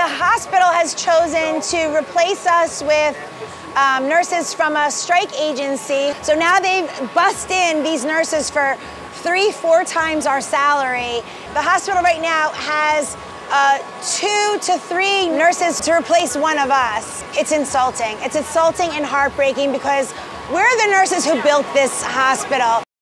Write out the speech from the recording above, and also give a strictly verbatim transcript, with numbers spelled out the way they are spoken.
the hospital has chosen to replace us with um, nurses from a strike agency. So now they've bussed in these nurses for three, four times our salary. The hospital right now has uh, two to three nurses to replace one of us. It's insulting. It's insulting and heartbreaking because we're the nurses who built this hospital.